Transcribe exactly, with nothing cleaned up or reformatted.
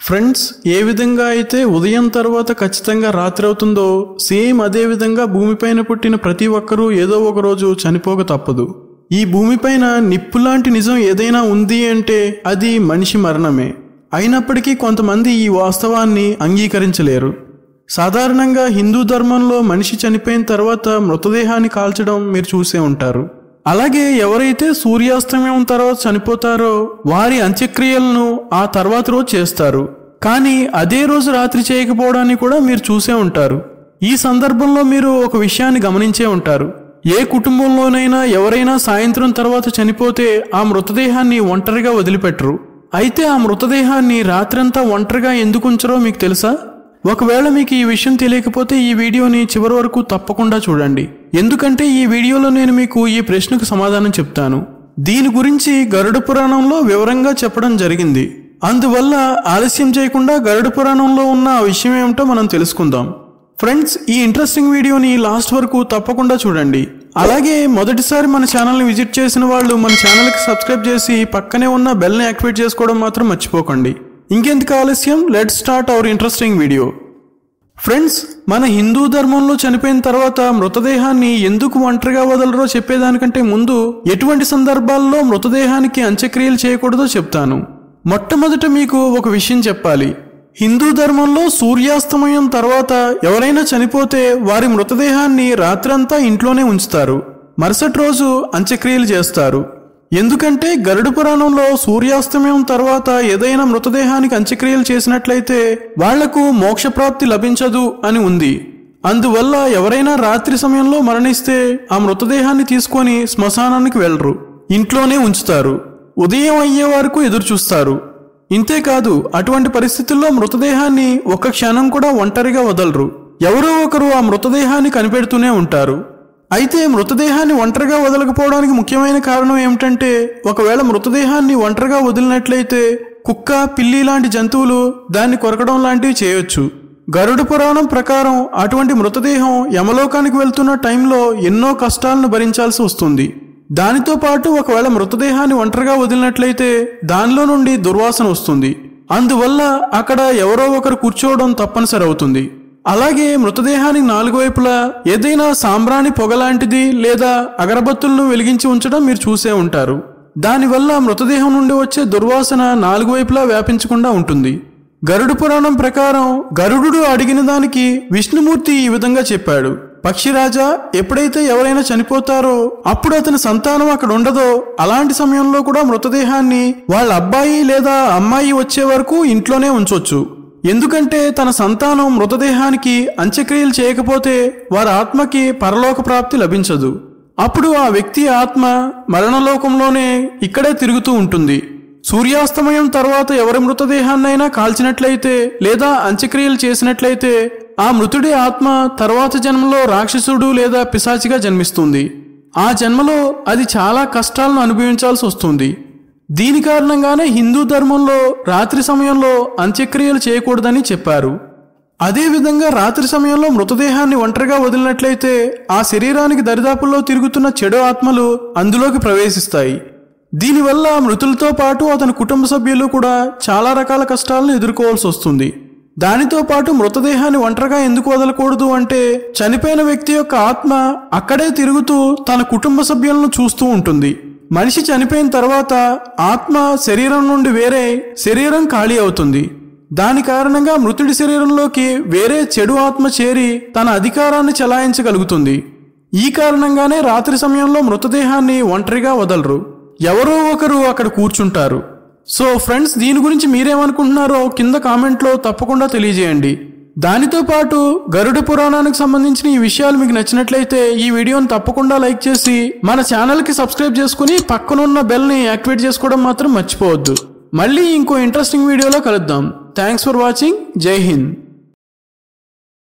Friends, ఏ విధంగా అయితే ఉదయం తర్వాత ఖచ్చితంగా రాత్రి అవుతుందో సేమ్ అదే విధంగా భూమిపైన పుట్టిన ప్రతి ఒక్కరూ ఏదో ఒక రోజు చనిపోక తప్పదు. ఈ భూమిపైన నిప్పులాంటి నిజం ఏదైనా ఉంది అంటే అది మనిషి మరణమే. అయినప్పటికీ కొంతమంది ఈ వాస్తవాన్ని అంగీకరించలేరు. సాధారణంగా హిందూ ధర్మంలో మనిషి చనిపోయిన తర్వాత మృతదేహాన్ని కాల్చడం మీరు చూసే ఉంటారు. అలాగే ఎవరైతే సూర్యాస్తమయం తర్వాత చనిపోతారో వారి అంత్యక్రియలను ఆ తర్వాత రోజు చేస్తారు. కానీ అదే రోజు రాత్రి చేయకపోవడాన్ని కూడా మీరు చూసే ఉంటారు. ఈ సందర్భంలో మీరు ఒక విషయాన్ని గమనించే ఉంటారు. ఏ కుటుంబంలోనైనా ఎవరైనా సాయంత్రం తర్వాత చనిపోతే ఆ మృతదేహాన్ని ఒంటరిగా వదిలిపెట్టరు. అయితే ఆ మృతదేహాన్ని రాత్రంతా ఒంటరిగా ఎందుకు ఉంచరో మీకు తెలుసా? ఒకవేళ మీకు ఈ విషయం తెలియకపోతే ఈ వీడియోని చివరి వరకు తప్పకుండా చూడండి. ఎందుకంటే ఈ వీడియోలో నేను మీకు ఈ ప్రశ్నకు సమాధానం చెప్తాను. దీని గురించి గరుడ పురాణంలో వివరంగా చెప్పడం జరిగింది. అందువల్ల ఆలస్యం చేయకుండా గరుడ పురాణంలో ఉన్న ఆ విషయం ఏమిటో మనం తెలుసుకుందాం. ఫ్రెండ్స్, ఈ ఇంట్రెస్టింగ్ వీడియోని లాస్ట్ వరకు తప్పకుండా చూడండి. అలాగే మొదటిసారి మన ఛానల్ని విజిట్ చేసిన వాళ్ళు మన ఛానల్కి సబ్స్క్రైబ్ చేసి పక్కనే ఉన్న బెల్ని యాక్టివేట్ చేసుకోవడం మాత్రం మర్చిపోకండి. ఇంకెందుకు ఆలస్యం, let's start our interesting video. Friends, మన హిందూ ధర్మంలో చనిపోయిన తర్వాత మృతదేహాన్ని ఎందుకు ఒంటరిగా వదలరో చెప్పేదానికంటే ముందు ఎటువంటి సందర్భాల్లో మృతదేహానికి అంత్యక్రియలు చేయకూడదో చెప్తాను. మొట్టమొదట మీకు ఒక విషయం చెప్పాలి. హిందూ ధర్మంలో సూర్యాస్తమయం తర్వాత ఎవరైనా చనిపోతే వారి మృతదేహాన్ని రాత్రంతా ఇంట్లోనే ఉంచుతారు. మరుసటి రోజు అంత్యక్రియలు చేస్తారు. ఎందుకంటే గరుడ పురాణంలో సూర్యాస్తమయం తర్వాత ఏదైనా మృతదేహానికి అంత్యక్రియలు చేసినట్లయితే వాళ్లకు మోక్షప్రాప్తి లభించదు అని ఉంది. అందువల్ల ఎవరైనా రాత్రి సమయంలో మరణిస్తే ఆ మృతదేహాన్ని తీసుకొని శ్మశానానికి వెళ్లరు, ఇంట్లోనే ఉంచుతారు. ఉదయం అయ్యే వరకు ఎదురు చూస్తారు. ఇంతేకాదు, అటువంటి పరిస్థితుల్లో మృతదేహాన్ని ఒక్క క్షణం కూడా ఒంటరిగా వదలరు. ఎవరో ఒకరు ఆ మృతదేహాన్ని కనిపెడుతూనే ఉంటారు. అయితే మృతదేహాన్ని ఒంటరిగా వదలకపోవడానికి ముఖ్యమైన కారణం ఏమిటంటే, ఒకవేళ మృతదేహాన్ని ఒంటరిగా వదిలినట్లయితే కుక్క, పిల్లి లాంటి జంతువులు దాన్ని కొరకడం లాంటివి చేయొచ్చు. గరుడ పురాణం ప్రకారం అటువంటి మృతదేహం యమలోకానికి వెళ్తున్న టైంలో ఎన్నో కష్టాలను భరించాల్సి వస్తుంది. దానితో పాటు ఒకవేళ మృతదేహాన్ని ఒంటరిగా వదిలినట్లయితే దానిలో నుండి దుర్వాసన వస్తుంది. అందువల్ల అక్కడ ఎవరో ఒకరు కూర్చోవడం తప్పనిసరి అవుతుంది. అలాగే మృతదేహానికి నాలుగు వైపులా ఏదైనా సాంబ్రాణి పొగలాంటిది లేదా అగరబత్తులను వెలిగించి ఉంచడం మీరు చూసే ఉంటారు. దానివల్ల మృతదేహం నుండి వచ్చే దుర్వాసన నాలుగు వైపులా వ్యాపించకుండా ఉంటుంది. గరుడ పురాణం ప్రకారం గరుడు అడిగిన దానికి విష్ణుమూర్తి ఈ విధంగా చెప్పాడు. పక్షిరాజా, ఎప్పుడైతే ఎవరైనా చనిపోతారో అప్పుడు అతని సంతానం అక్కడ ఉండదో అలాంటి సమయంలో కూడా మృతదేహాన్ని వాళ్ళ అబ్బాయి లేదా అమ్మాయి వచ్చే వరకు ఇంట్లోనే ఉంచొచ్చు. ఎందుకంటే తన సంతానం మృతదేహానికి అంత్యక్రియలు చేయకపోతే వారి ఆత్మకి పరలోక ప్రాప్తి లభించదు. అప్పుడు ఆ వ్యక్తి ఆత్మ మరణలోకంలోనే ఇక్కడే తిరుగుతూ ఉంటుంది. సూర్యాస్తమయం తర్వాత ఎవరి మృతదేహాన్నైనా కాల్చినట్లయితే లేదా అంత్యక్రియలు చేసినట్లయితే ఆ మృతుడి ఆత్మ తర్వాత జన్మలో రాక్షసుడు లేదా పిశాచిగా జన్మిస్తుంది. ఆ జన్మలో అది చాలా కష్టాలను అనుభవించాల్సి వస్తుంది. దీని కారణంగానే హిందూ ధర్మంలో రాత్రి సమయంలో అంత్యక్రియలు చేయకూడదని చెప్పారు. అదేవిధంగా రాత్రి సమయంలో మృతదేహాన్ని ఒంటరిగా వదిలినట్లయితే ఆ శరీరానికి దరిదాపుల్లో తిరుగుతున్న చెడు ఆత్మలు అందులోకి ప్రవేశిస్తాయి. దీనివల్ల మృతులతో పాటు అతని కుటుంబ సభ్యులు కూడా చాలా రకాల కష్టాలను ఎదుర్కోవాల్సి వస్తుంది. దానితో పాటు మృతదేహాన్ని ఒంటరిగా ఎందుకు వదలకూడదు అంటే, చనిపోయిన వ్యక్తి యొక్క ఆత్మ అక్కడే తిరుగుతూ తన కుటుంబ సభ్యులను చూస్తూ ఉంటుంది. మనిషి చనిపోయిన తర్వాత ఆత్మ శరీరం నుండి వేరే శరీరం ఖాళీ అవుతుంది. దాని కారణంగా మృతుడి శరీరంలోకి వేరే చెడు ఆత్మ చేరి తన అధికారాన్ని చెలాయించగలుగుతుంది. ఈ కారణంగానే రాత్రి సమయంలో మృతదేహాన్ని ఒంటరిగా వదలరు. ఎవరో ఒకరు అక్కడ కూర్చుంటారు. సో ఫ్రెండ్స్, దీని గురించి మీరేమనుకుంటున్నారో కింద కామెంట్లో తప్పకుండా తెలియజేయండి. దానితో పాటు గరుడ పురాణానికి సంబంధించిన ఈ విషయాలు మీకు నచ్చినట్లయితే ఈ వీడియోని తప్పకుండా లైక్ చేసి మన ఛానల్కి సబ్స్క్రైబ్ చేసుకుని పక్కనున్న బెల్ని యాక్టివేట్ చేసుకోవడం మాత్రం మర్చిపోవద్దు. మళ్ళీ ఇంకో ఇంట్రెస్టింగ్ వీడియోలో కలుద్దాం. Thanks for watching. జై హింద్.